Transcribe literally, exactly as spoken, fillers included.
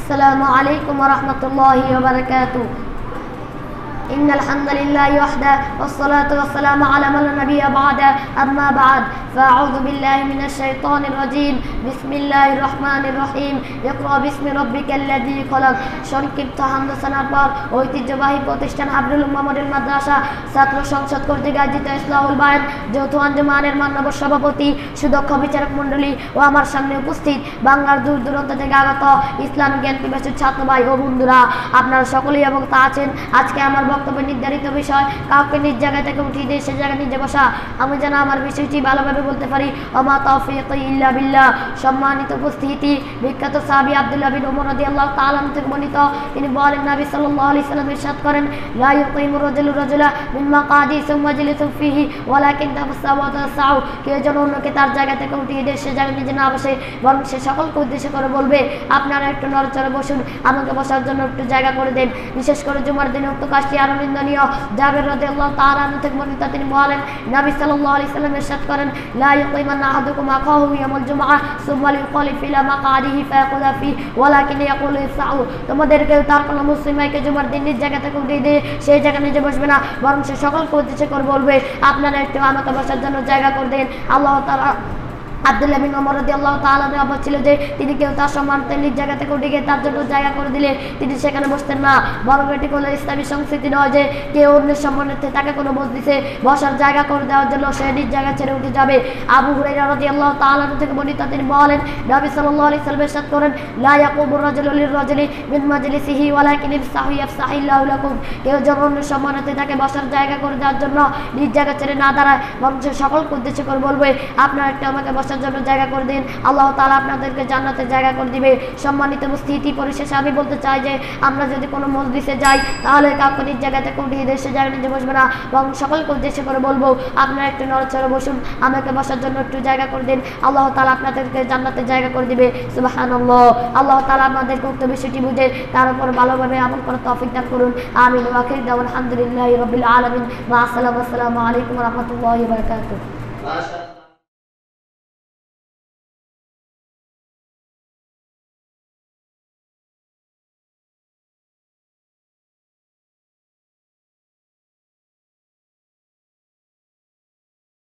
আসসালামু আলাইকুম ওয়া রাহমাতুল্লাহি ওয়া বারাকাতুহু। إن الحمد لله وحده والصلاة والسلام على من لا نبي بعده أما بعد فأعوذ بالله من الشيطان الرجيم بسم الله الرحمن الرحيم اقرأ باسم ربك الذي خلق। সংক্ষিপ্ত হামদোসানার পর ঐতিহ্যবাহী প্রতিষ্ঠান হাবরুল উম্মাহ মডেল মাদ্রাসা ছাত্র সংসদ কর্তৃক আয়োজিত ইসলাহুল বায়ান যৌথ আঞ্জুমানের মাননীয় সভাপতি, সুদক্ষ বিচারক মণ্ডলী ও আমার সামনে উপস্থিত বাংলার দূর দূরান্ত থেকে আগত ইসলাম জ্ঞান পিপাসু ছাত্র ভাই ও বন্ধুরা, আপনারা সকলেই এবং তা আছেন। আজকে আমার বক্তব্যের নির্ধারিত বিষয় কাউকে নিজ জায়গা থেকে উঠিয়ে দিয়ে সে জায়গায় নিজে বসা। আমি যেন আমার বিষয়টি ভালোভাবে বলতে পারি। ওমা তাওফীক ইল্লা বিল্লাহ। সম্মানিত উপস্থিতি, বিখ্যাত সাহাবী আব্দুল্লাহ বিন উমর রাদিয়াল্লাহু তাআলা আনহু থেকে বর্ণিত, তিনি বলেন, নবী সাল্লাল্লাহু আলাইহি সাল্লাম ইরশাদ করেন, লা ইউকিমু রাজুলু রাজুলা মিন মাকাদি সুম্মা ইয়াজলিসু ফিহি ওয়ালাকিন তাফসাহু ওয়া তাসাউ। কেউ যেন অন্যকে তার জায়গা থেকে উঠিয়ে দিয়ে সে জায়গায় নিজে না বসে, বরং সে সকলকে উদ্দেশ্য করে বলবে, আপনারা একটু নড়চড়ে বসুন, আমাকে বসার জন্য একটু জায়গা করে দেন। বিশেষ করে জুমার দিনে উক্ত কাজটি আরো নিন্দনীয়। জাবের রাদিয়াল্লাহু তাআলা আনহু থেকে বর্ণিত, তিনি বলেন, নবী সাল্লাল্লাহু আলাইহি সাল্লাম ইরশাদ করেন, লা ইয়াকিমান্না আহাদুকুম আখাহু ইয়াউমাল জুমআহ সুম্মা লিয়ুখালিফ ইলা মাকাদিহি ফায়াকুযা ফি ওয়ালাকিন ইয়াকুলু ইসআউ। তোমাদের কেউ তার কোনো মুসলিম ভাইকে জুমার দিন নিজ জায়গা থেকে উঠিয়ে দিয়ে সেই জায়গা নিজে বসবে না, বরং সে সকলকে উদ্দেশ্য করে বলবে, আপনারা একটু আমাকে বসার জন্য জায়গা করে দেন। আল্লাহ তাআলা আব্দুল্লাহ বিন উমর রাদিয়াল্লাহু তাআলা আনহু অবাক ছিল যে তিনি কেউ তার সম্মানিত নিজ জায়গা থেকে উঠে গিয়ে তার জন্য জায়গা করে দিলে তিনি সেখানে বসতেন না, বরং এটি কোনো ইসলামী সংস্কৃতি নয় যে কেউ অন্যের সম্মানার্থে তাকে কোনো মজলিসে বসার জায়গা করে দেওয়ার জন্য সে নিজ জায়গা ছেড়ে উঠে যাবে। আবু হুরায়রা রাদিয়াল্লাহু তাআলা আনহু থেকে বর্ণিত, তিনি বলেন, নবী সাল্লাল্লাহু আলাইহি সাল্লাম ইরশাদ করেন, লা ইয়াকুমু রাজুলু লির-রাজুলি মিন মাজলিসিহি ওয়ালাকিন ইফসাহু ইয়াফসাহিল্লাহু লাকুম। কেউ যেন অন্যের সম্মানার্থে তাকে বসার জায়গা করে দেওয়ার জন্য নিজ জায়গা ছেড়ে না দাঁড়ায়, বরং সে সকলকে উদ্দেশ্য করে বলবে, আপনারা একটু আমাকে বসার জন্য জায়গা করে দিন, আল্লাহ তাআলা আপনাদেরকে জান্নাতে জায়গা করে দিবে। সম্মানিত উপস্থিতি, পরিশেষে আমি বলতে চাই যে আমরা যদি কোনো মজলিসে যাই তাহলে কাউকে নিজ জায়গা থেকে উঠিয়ে দিয়ে সে জায়গায় নিজে বসবে না, এবং সকলকে উদ্দেশ্য করে বলবো, আপনারা একটু নড়চড়ে বসুন, আমাকে বসার জন্য একটু জায়গা করে দিন, আল্লাহ তাআলা আপনাদেরকে জান্নাতে জায়গা করে দিবে। সুবহানাল্লাহ। আল্লাহ তাআলা আমাদেরকে উক্ত বিষয়টি বুঝে তার উপর ভালোভাবে আমল করার তৌফিক দান করুন। আমিন। ওয়া আখিরু দাওয়ানা আলহামদুলিল্লাহি রাব্বিল আলামিন। মা আসসালামু আলাইকুম ওয়া রাহমাতুল্লাহি ওয়া বারাকাতুহু।